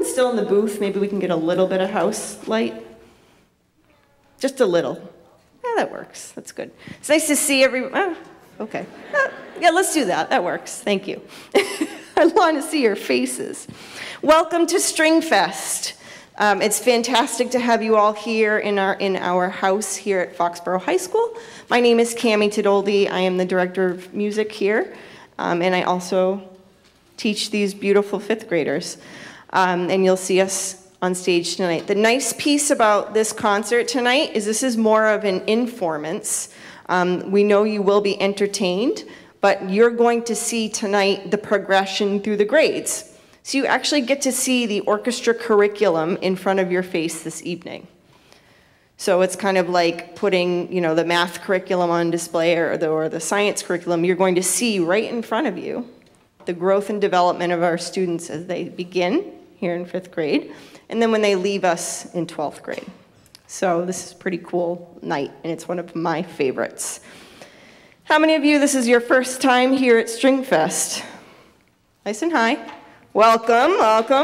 still in the booth, maybe we can get a little bit of house light. Just a little. Yeah, that works. That's good. It's nice to see everyone. Oh, okay. Yeah, let's do that. That works. Thank you. I want to see your faces. Welcome to Stringfest. It's fantastic to have you all here in our house here at Foxborough High School. My name is Cammie Tidoldi. I am the director of music here, and I also teach these beautiful fifth graders. And you'll see us on stage tonight. The nice piece about this concert tonight is this is more of an informance. We know you will be entertained, but you're going to see tonight the progression through the grades. So you actually get to see the orchestra curriculum in front of your face this evening. So it's kind of like putting, you know, the math curriculum on display or the science curriculum. You're going to see right in front of you the growth and development of our students as they begin here in 5th grade, and then when they leave us in 12th grade. So this is a pretty cool night, and it's one of my favorites. How many of you, this is your first time here at Stringfest? Nice and high. Welcome, welcome.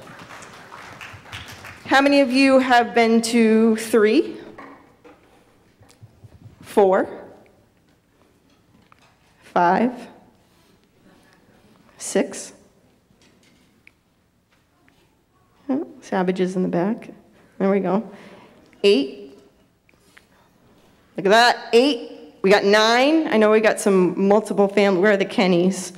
How many of you have been to 3, 4, 5, 6? Oh, Savages in the back. There we go. 8. Look at that, 8. We got 9. I know we got some multiple family. Where are the Kennys?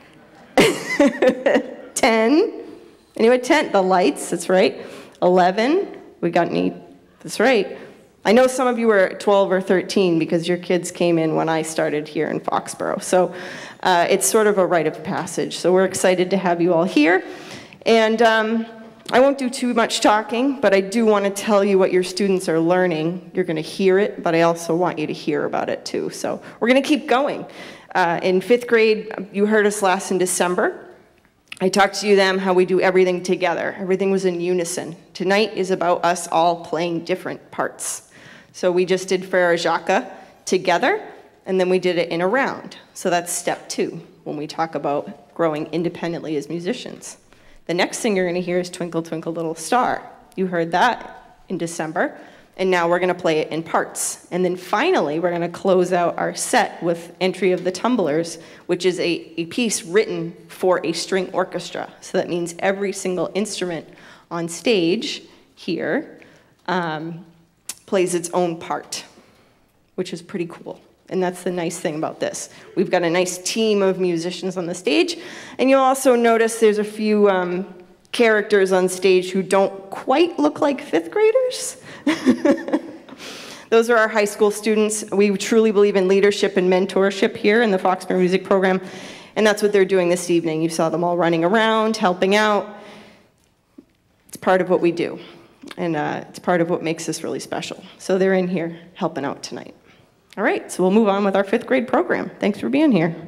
10. Anyone? 10. The lights, that's right. 11. We got 8. That's right. I know some of you were 12 or 13 because your kids came in when I started here in Foxborough. So it's sort of a rite of passage. So we're excited to have you all here. And I won't do too much talking, but I do want to tell you what your students are learning. You're going to hear it, but I also want you to hear about it too. So we're going to keep going. In 5th grade, you heard us last in December. I talked to you them how we do everything together. Everything was in unison. Tonight is about us all playing different parts. So we just did Frere Jacques together, and then we did it in a round. So that's step 2 when we talk about growing independently as musicians. The next thing you're going to hear is Twinkle, Twinkle, Little Star. You heard that in December, and now we're going to play it in parts. And then finally, we're going to close out our set with Entry of the Tumblers, which is a piece written for a string orchestra. So that means every single instrument on stage here plays its own part, which is pretty cool. And that's the nice thing about this. We've got a nice team of musicians on the stage, and you'll also notice there's a few characters on stage who don't quite look like 5th graders. Those are our high school students. We truly believe in leadership and mentorship here in the Foxborough Music Program, and that's what they're doing this evening. You saw them all running around, helping out. It's part of what we do, and it's part of what makes this really special. So they're in here helping out tonight. All right, so we'll move on with our 5th grade program. Thanks for being here.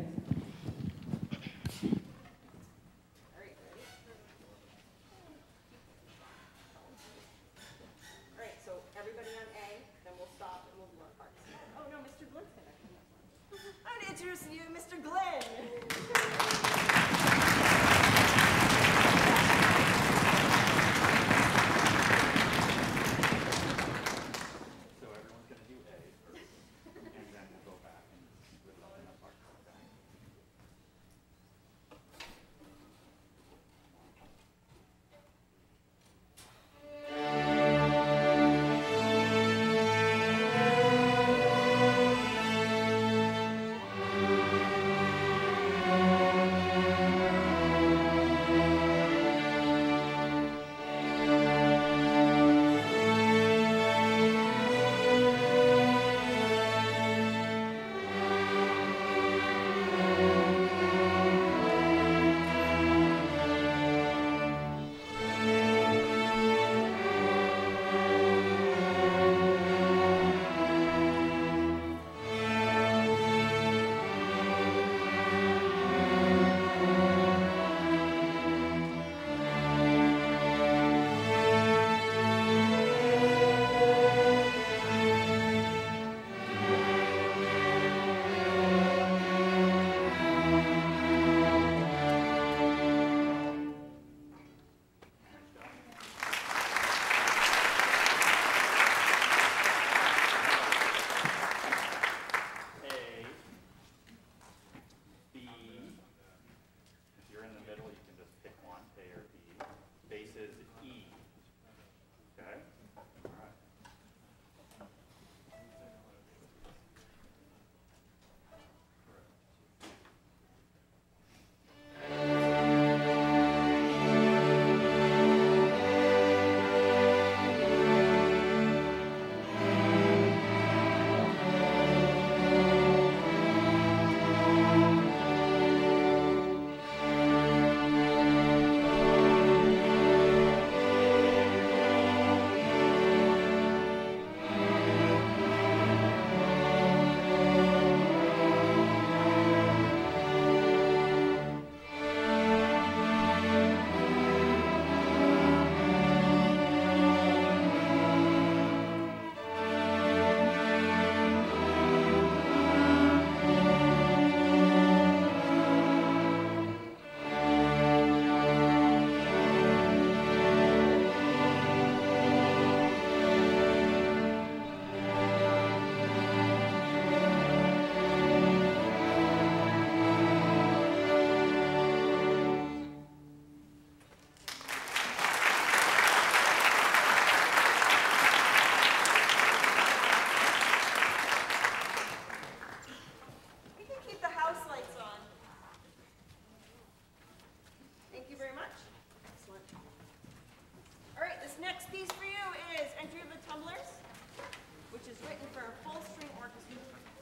written for a full string orchestra.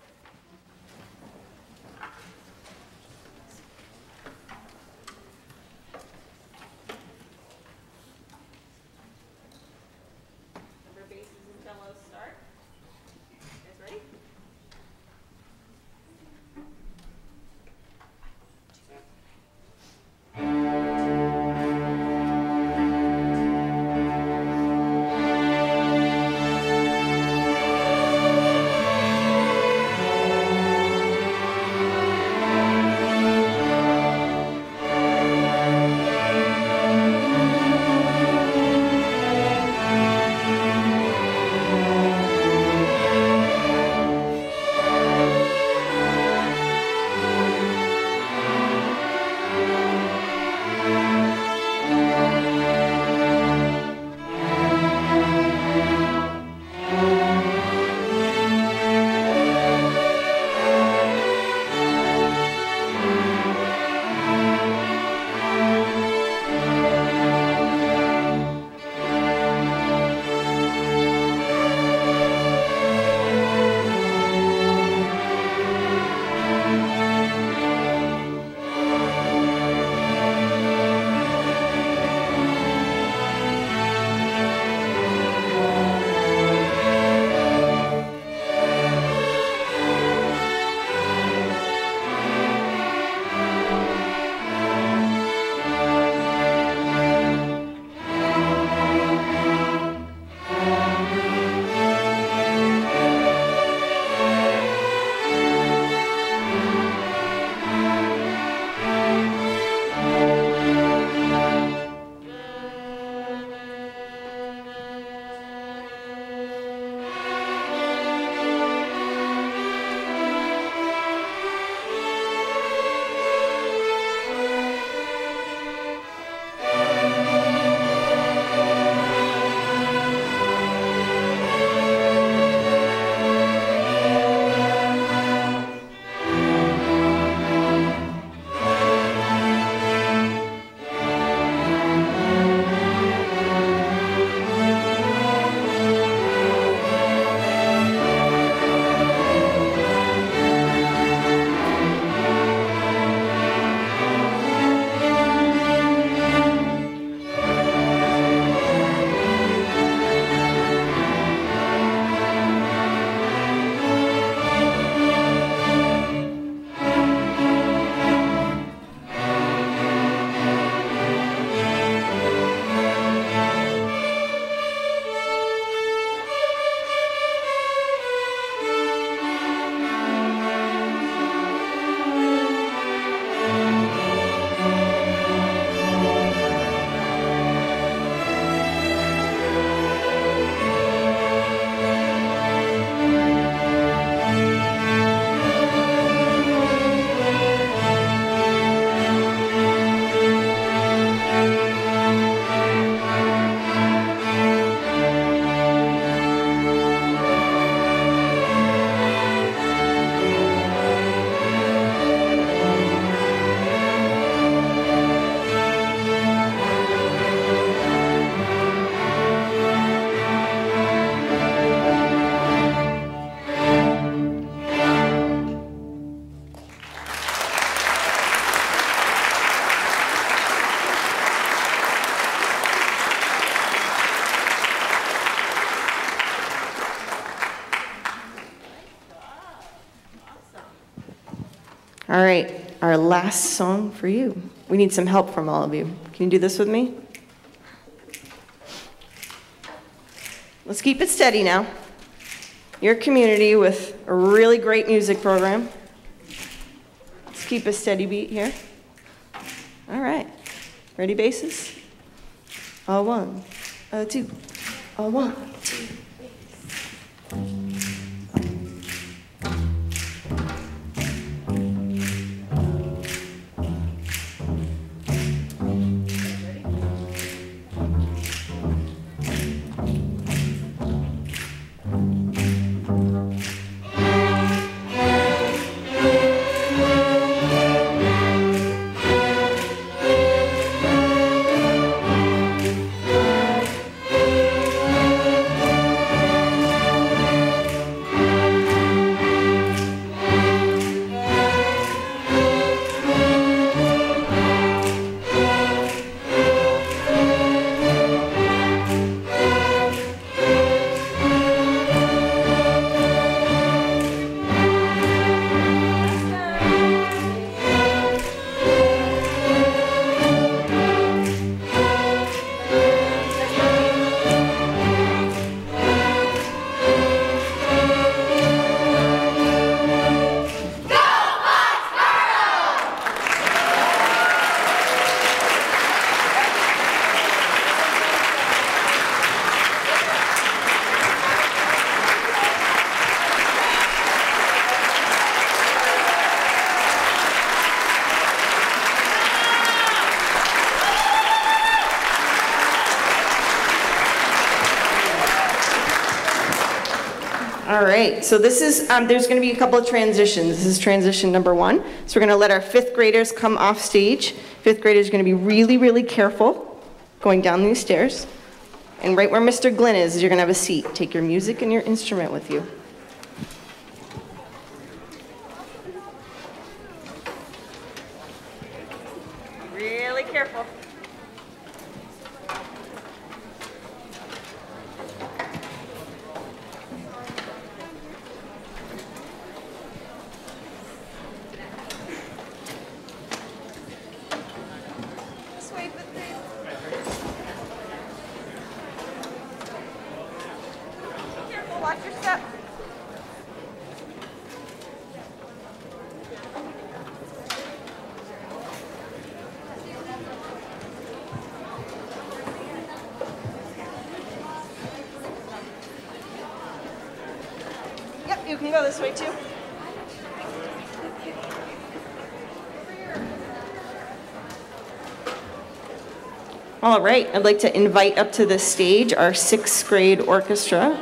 Number basses and cellos start. You guys ready? All right, our last song for you. We need some help from all of you. Can you do this with me? Let's keep it steady now. Your community with a really great music program. Let's keep a steady beat here. All right, ready basses? A one, a two, a one, two. All right, so this is, there's going to be a couple of transitions. This is transition number 1. So we're going to let our 5th graders come off stage. 5th graders are going to be really, really careful going down these stairs. And right where Mr. Glynn is, you're going to have a seat. Take your music and your instrument with you. Really careful. Watch your step. Yep, you can go this way too. All right, I'd like to invite up to the stage our 6th grade orchestra.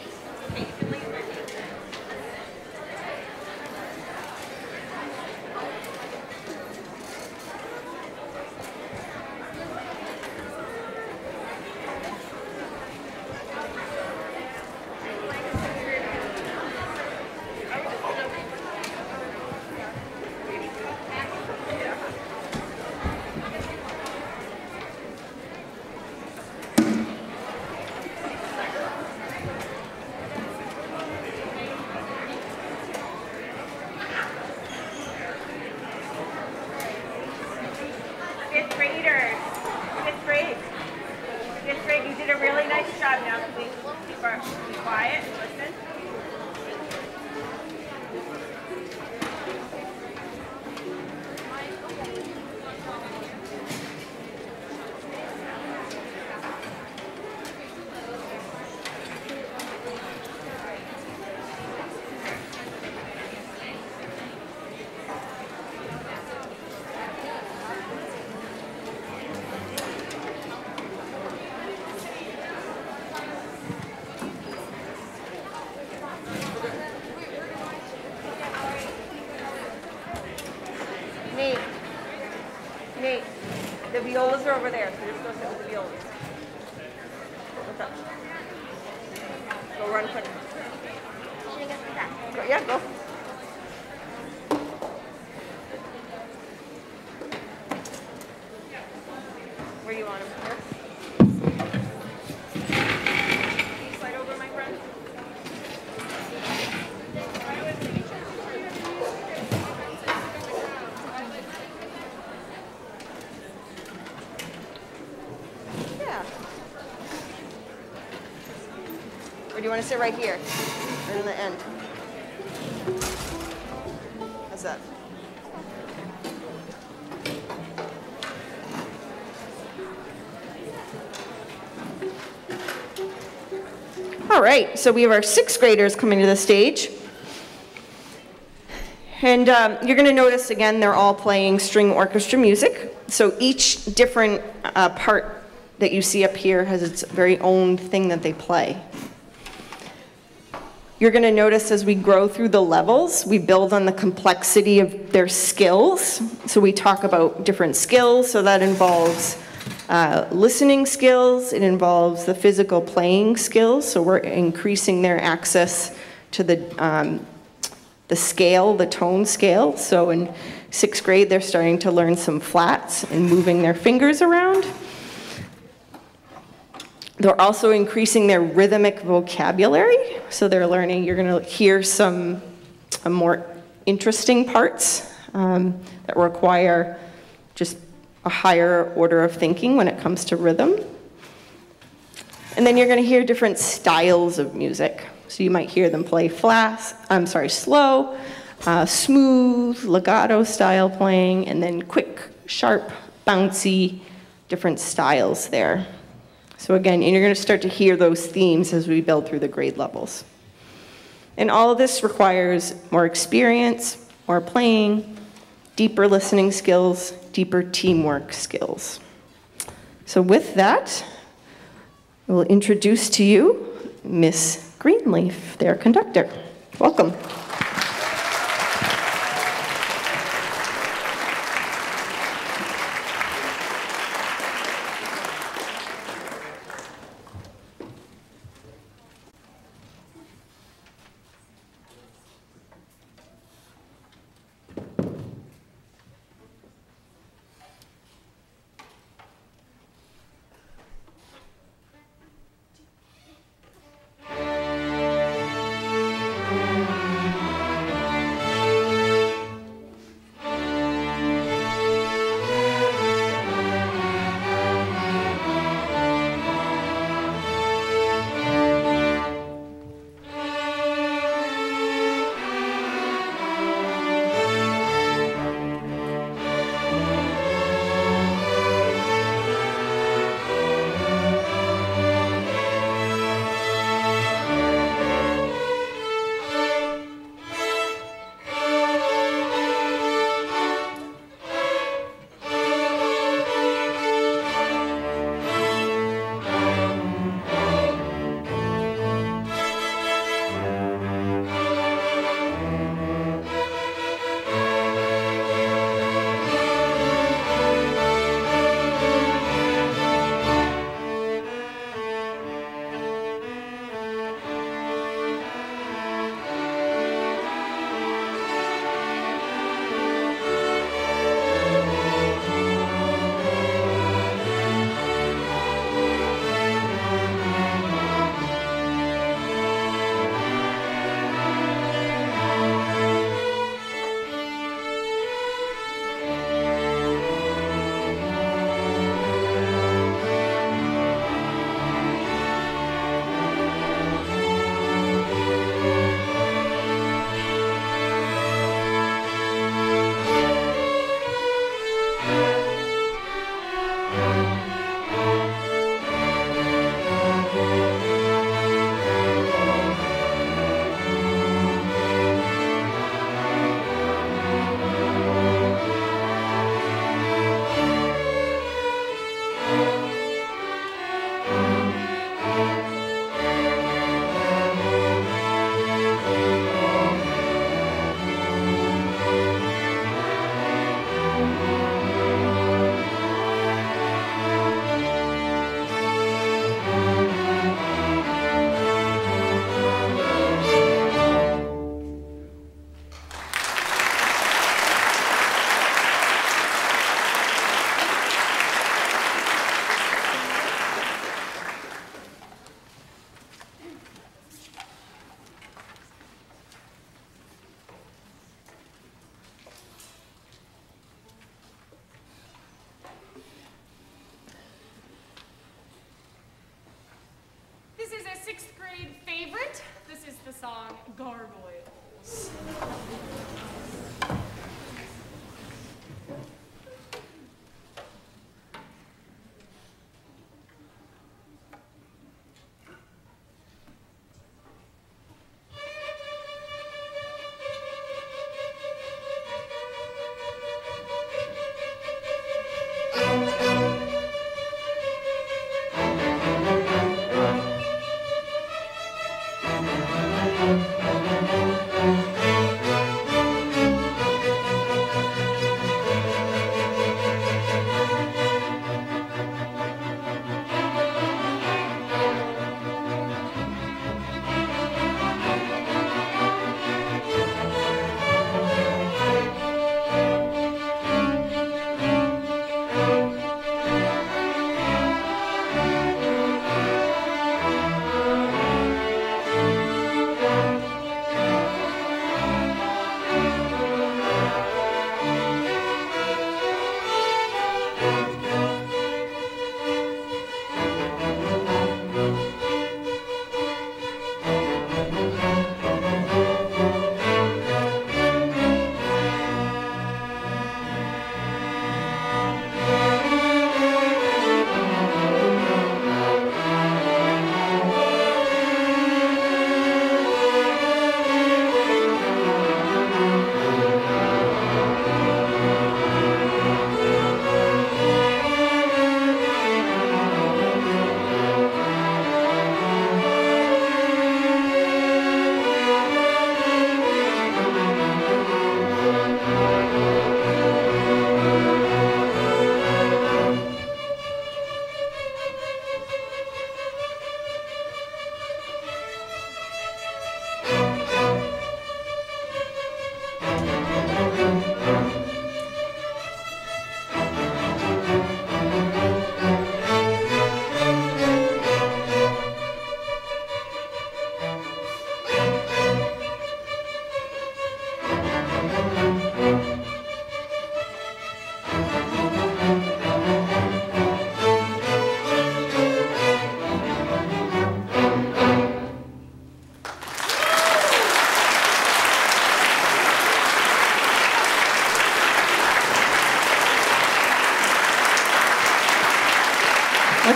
Nate, the violas are over there, so just go sit with the violas. What's up? Go run quick. Should I get that? Go, yeah, go. Where you want him? Here? Can you slide over, my friend? Or do you want to sit right here? Right in the end. How's that? All right, so we have our 6th graders coming to the stage. And you're going to notice, again, they're all playing string orchestra music. So each different part that you see up here has its very own thing that they play. You're going to notice as we grow through the levels, we build on the complexity of their skills. So we talk about different skills, so that involves listening skills, it involves the physical playing skills, so we're increasing their access to the scale, the tone scale. So in 6th grade, they're starting to learn some flats and moving their fingers around. They're also increasing their rhythmic vocabulary. So they're learning, you're going to hear some more interesting parts that require just a higher order of thinking when it comes to rhythm. And then you're going to hear different styles of music. So you might hear them play slow, smooth, legato style playing, and then quick, sharp, bouncy, different styles there. So again, and you're going to start to hear those themes as we build through the grade levels. And all of this requires more experience, more playing, deeper listening skills, deeper teamwork skills. So with that, I will introduce to you Miss Greenleaf, their conductor. Welcome. song Gargoyles.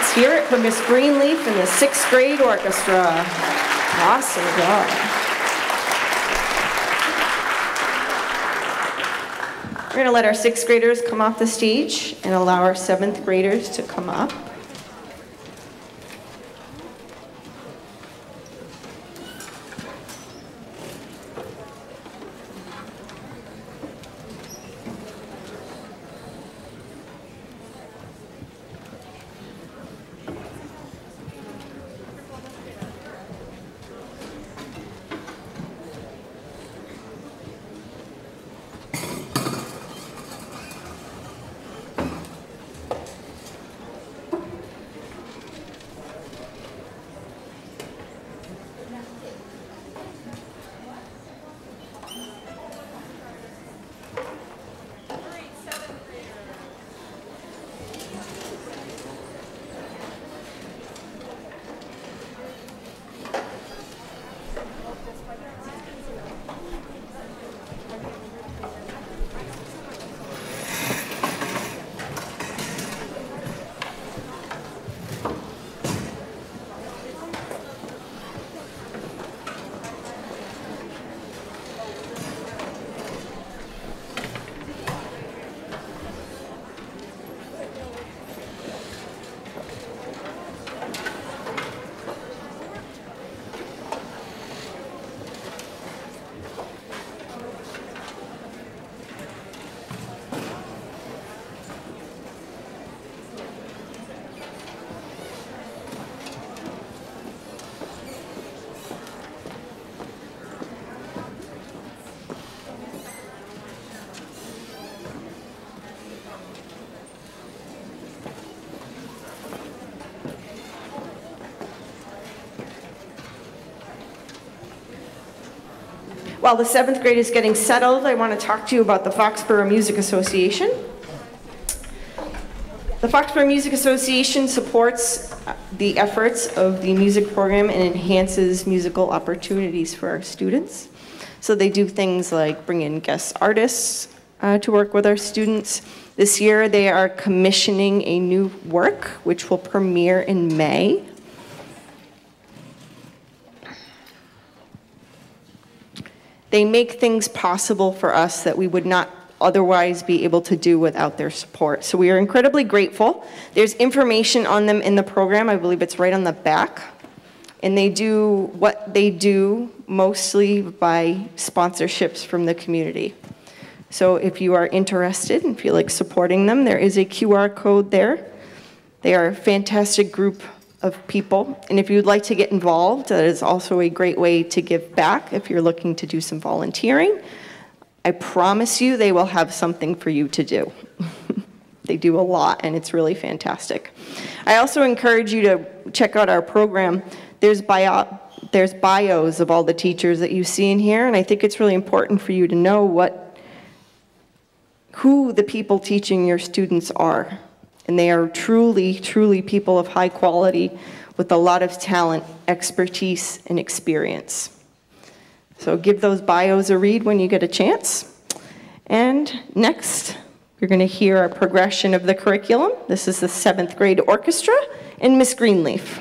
Let's hear it for Miss Greenleaf and the 6th grade orchestra. Awesome job. We're going to let our 6th graders come off the stage and allow our 7th graders to come up. While the 7th grade is getting settled, I want to talk to you about the Foxborough Music Association. The Foxborough Music Association supports the efforts of the music program and enhances musical opportunities for our students. So they do things like bring in guest artists to work with our students. This year they are commissioning a new work which will premiere in May. They make things possible for us that we would not otherwise be able to do without their support. So we are incredibly grateful. There's information on them in the program. I believe it's right on the back. And they do what they do mostly by sponsorships from the community. So if you are interested and feel like supporting them, there is a QR code there. They are a fantastic group of people. And if you'd like to get involved, that is also a great way to give back if you're looking to do some volunteering. I promise you they will have something for you to do. They do a lot, and it's really fantastic. I also encourage you to check out our program. There's bios of all the teachers that you see in here, and I think it's really important for you to know who the people teaching your students are. And they are truly, truly people of high quality with a lot of talent, expertise, and experience. So give those bios a read when you get a chance. And next, you're going to hear our progression of the curriculum. This is the 7th grade orchestra and Miss Greenleaf.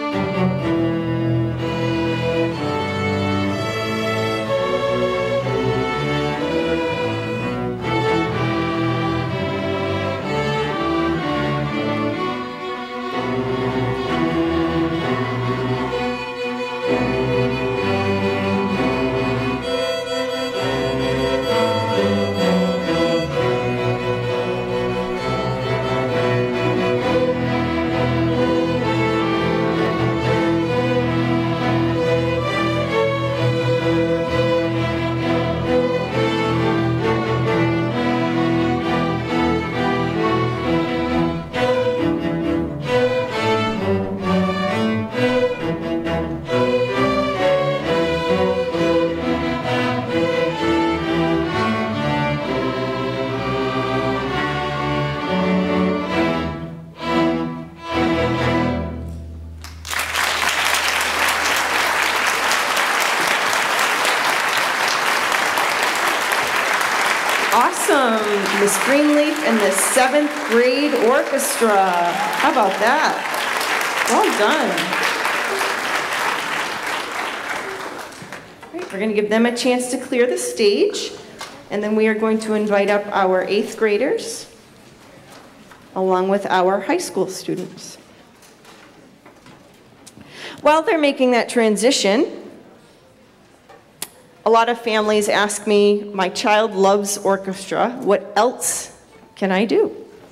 Awesome, Miss Greenleaf and the 7th grade orchestra. How about that? Well done. Great, we're going to give them a chance to clear the stage, and then we are going to invite up our 8th graders, along with our high school students. While they're making that transition, a lot of families ask me, my child loves orchestra, what else can I do?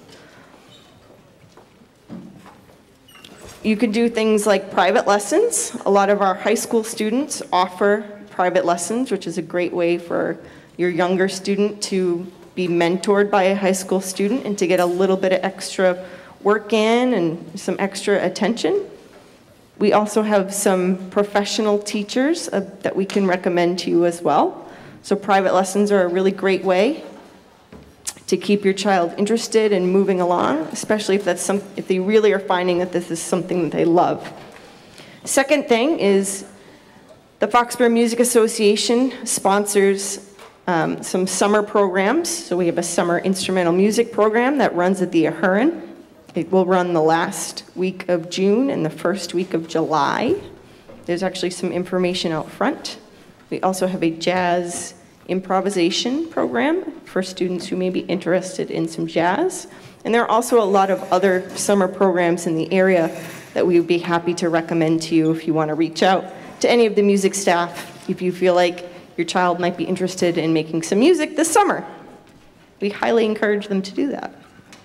You could do things like private lessons. A lot of our high school students offer private lessons, which is a great way for your younger student to be mentored by a high school student and to get a little bit of extra work in and some extra attention. We also have some professional teachers that we can recommend to you as well. So private lessons are a really great way to keep your child interested and moving along, especially if if they really are finding that this is something that they love. Second thing is the Foxborough Music Association sponsors some summer programs. So we have a summer instrumental music program that runs at the Ahern. It will run the last week of June and the first week of July. There's actually some information out front. We also have a jazz improvisation program for students who may be interested in some jazz. And there are also a lot of other summer programs in the area that we would be happy to recommend to you if you want to reach out to any of the music staff if you feel like your child might be interested in making some music this summer. We highly encourage them to do that.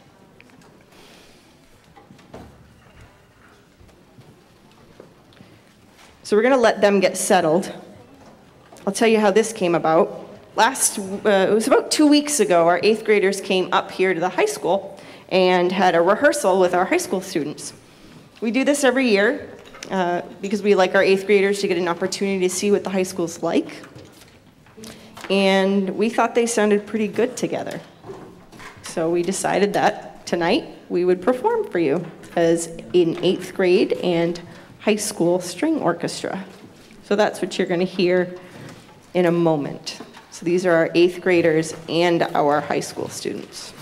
So we're going to let them get settled. I'll tell you how this came about. It was about 2 weeks ago, our 8th graders came up here to the high school and had a rehearsal with our high school students. We do this every year because we like our 8th graders to get an opportunity to see what the high school's like. And we thought they sounded pretty good together. So we decided that tonight we would perform for you as in 8th grade and high school string orchestra. So that's what you're going to hear in a moment. So these are our 8th graders and our high school students.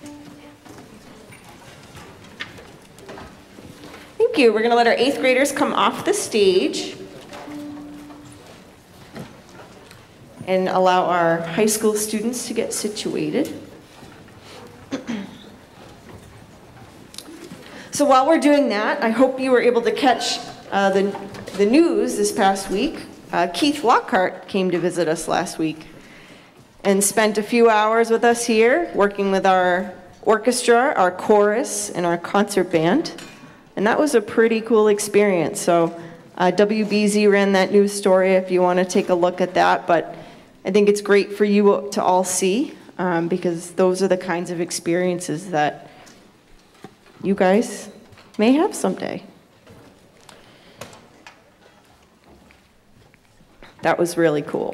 Thank you. We're going to let our 8th graders come off the stage and allow our high school students to get situated. So while we're doing that, I hope you were able to catch the news this past week. Keith Lockhart came to visit us last week and spent a few hours with us here, working with our orchestra, our chorus, and our concert band. And that was a pretty cool experience. So WBZ ran that news story if you want to take a look at that. But I think it's great for you to all see because those are the kinds of experiences that you guys may have someday. That was really cool.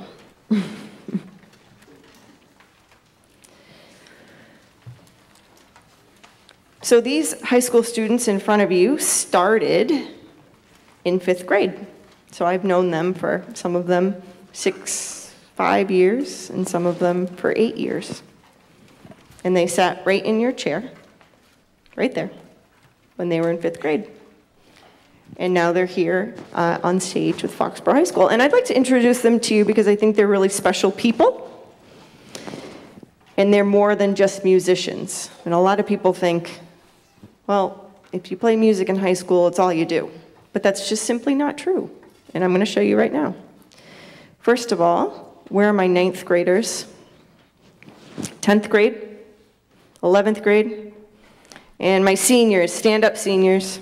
So these high school students in front of you started in 5th grade. So I've known them for, some of them 5 years, and some of them for 8 years. And they sat right in your chair, right there, when they were in 5th grade. And now they're here on stage with Foxborough High School. And I'd like to introduce them to you because I think they're really special people. And they're more than just musicians. And a lot of people think, well, if you play music in high school, it's all you do. But that's just simply not true. And I'm going to show you right now. First of all, where are my 9th graders? 10th grade, 11th grade, and my seniors, stand up seniors.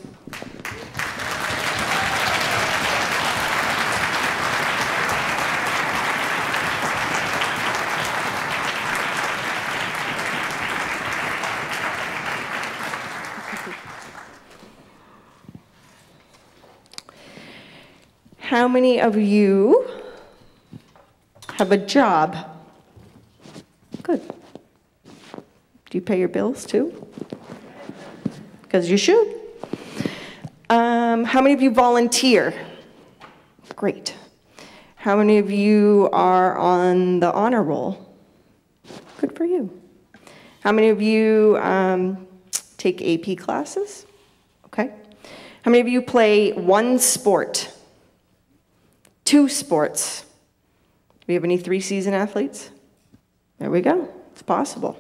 How many of you have a job? Good. Do you pay your bills too? Because you should. How many of you volunteer? Great. How many of you are on the honor roll? Good for you. How many of you take AP classes? Okay. How many of you play one sport? 2 sports? Do we have any 3-season athletes? There we go. It's possible.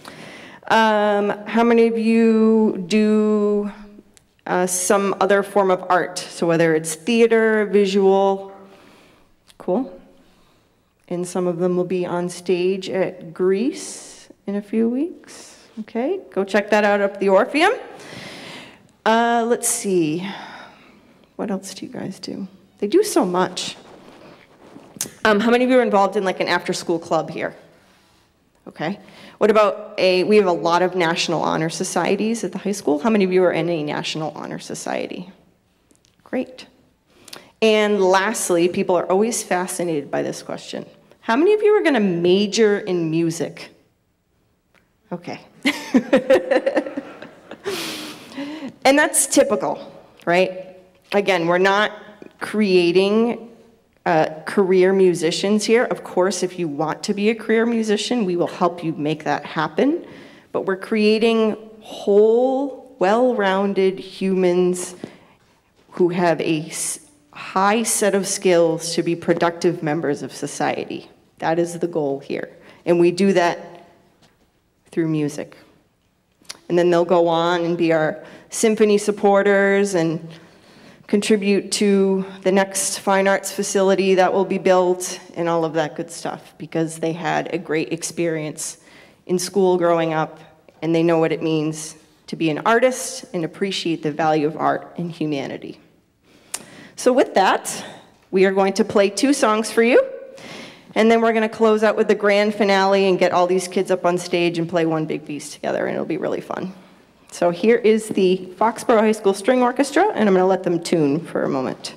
How many of you do some other form of art? So whether it's theater, visual, cool. And some of them will be on stage at Greece in a few weeks. Okay, go check that out up at the Orpheum. Let's see. What else do you guys do? They do so much. How many of you are involved in like an after-school club here? Okay. What about we have a lot of national honor societies at the high school. How many of you are in a national honor society? Great. And lastly, people are always fascinated by this question. How many of you are going to major in music? Okay. And that's typical, right? Again, we're not creating career musicians here. Of course, if you want to be a career musician, we will help you make that happen. But we're creating whole, well-rounded humans who have a high set of skills to be productive members of society. That is the goal here. And we do that through music. And then they'll go on and be our symphony supporters and contribute to the next fine arts facility that will be built and all of that good stuff because they had a great experience in school growing up and they know what it means to be an artist and appreciate the value of art and humanity. So with that, we are going to play 2 songs for you and then we're going to close out with the grand finale and get all these kids up on stage and play one big piece together and it'll be really fun. So here is the Foxborough High School String Orchestra, and I'm going to let them tune for a moment.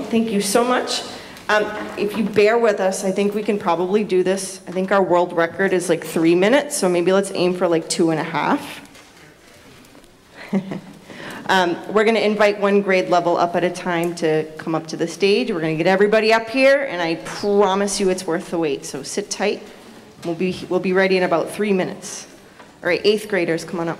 thank you so much. If you bear with us, I think we can probably do this. I think our world record is like 3 minutes, so maybe let's aim for like 2.5. We're going to invite one grade level up at a time to come up to the stage. We're going to get everybody up here, and I promise you it's worth the wait. So sit tight. We'll be ready in about 3 minutes. All right, 8th graders, come on up.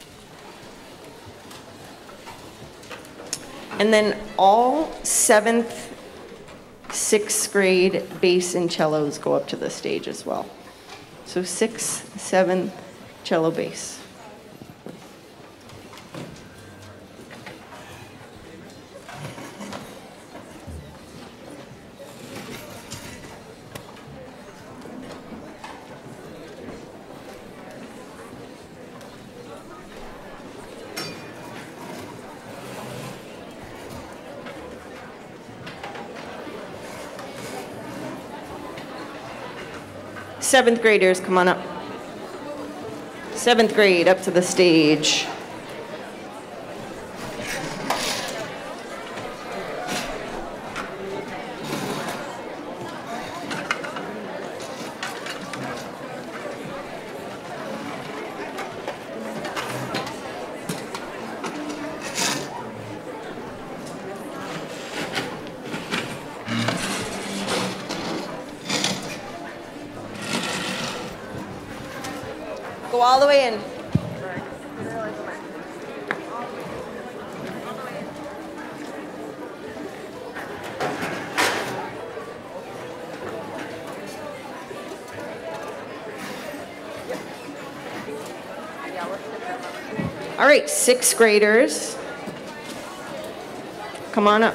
And then all 7th, 6th grade bass and cellos go up to the stage as well. So 6th, 7th, cello, bass. Seventh graders, come on up. 7th grade, up to the stage. Go all the way in. All right, 6th graders, come on up.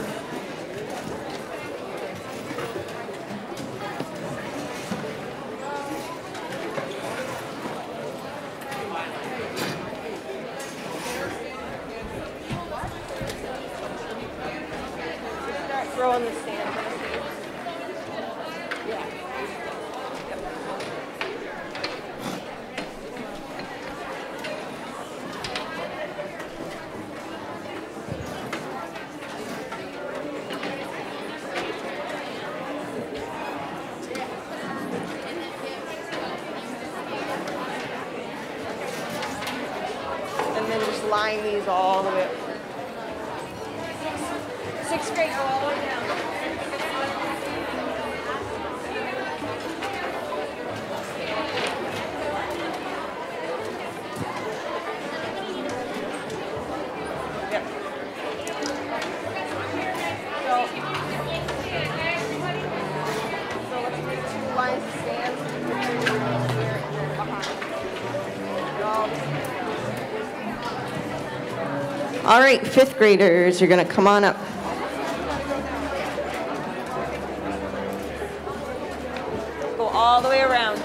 Throwing the stand. Yeah. And then just line these all the way up. 6th grade, go all the way down. Yep. So let's make 2 lines of stands here and then behind. All right, 5th graders, you're going to come on up. Go all the way around.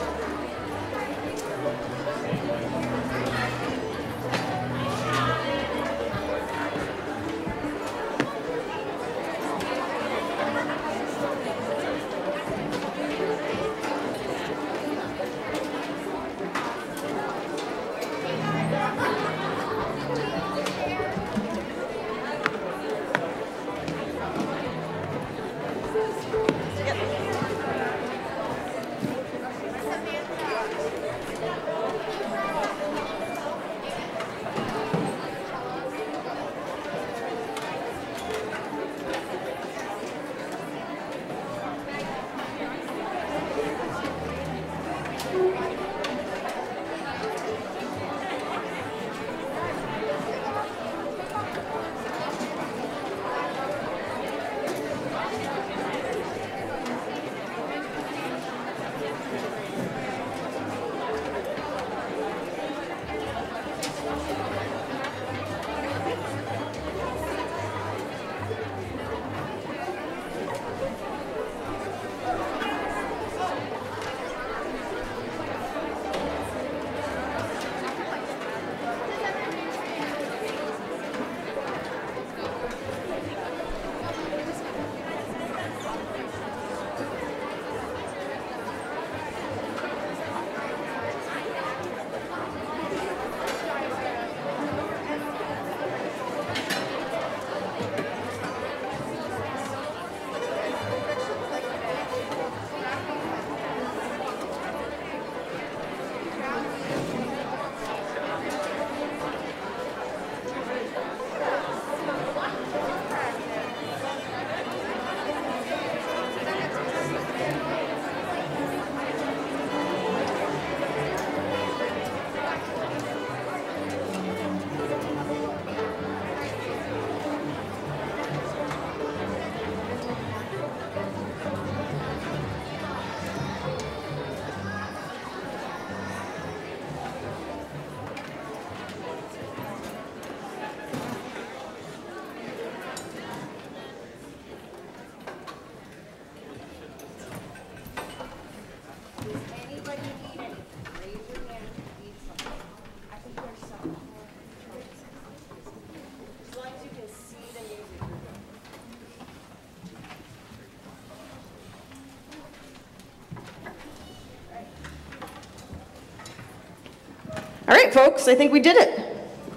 right, folks, I think we did it.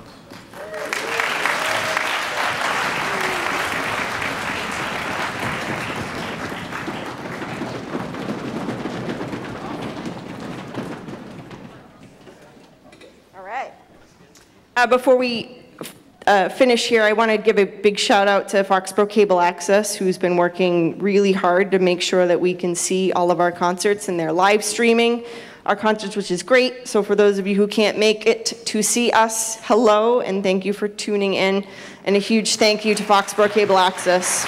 All right. Before we finish here, I want to give a big shout out to Foxboro Cable Access, who's been working really hard to make sure that we can see all of our concerts, and they're live streaming our concerts, which is great. So for those of you who can't make it to see us, hello, and thank you for tuning in. And a huge thank you to Foxboro Cable Access.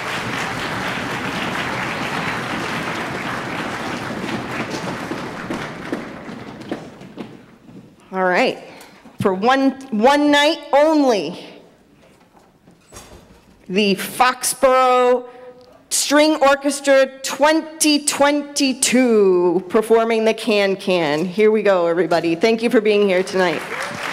All right. For one night only, the Foxborough String Orchestra 2022 performing the Can-Can. Here we go, everybody. Thank you for being here tonight.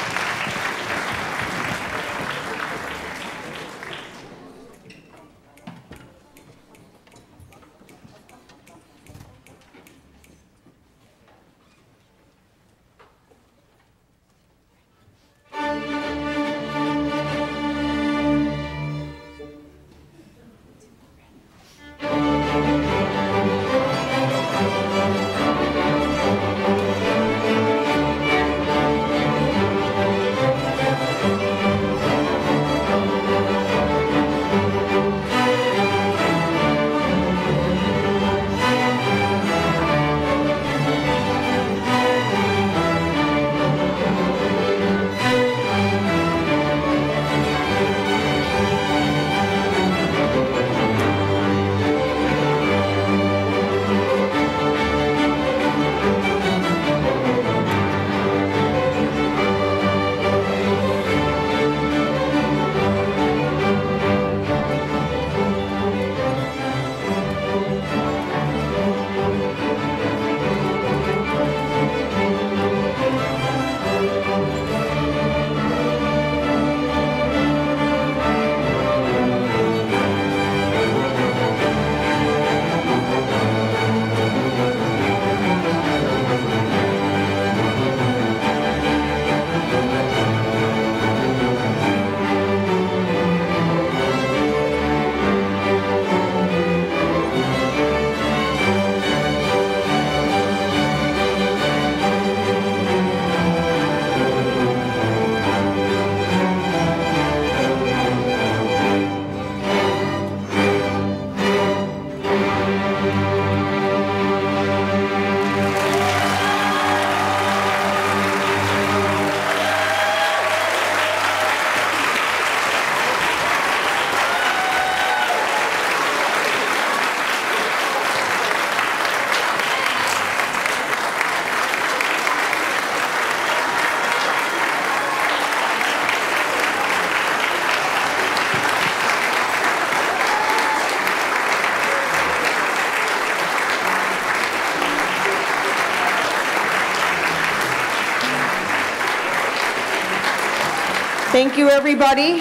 Thank you, everybody.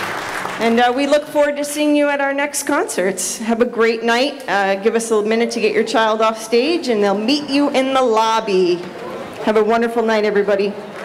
And we look forward to seeing you at our next concerts. Have a great night. Give us a minute to get your child off stage, and they'll meet you in the lobby. Have a wonderful night, everybody.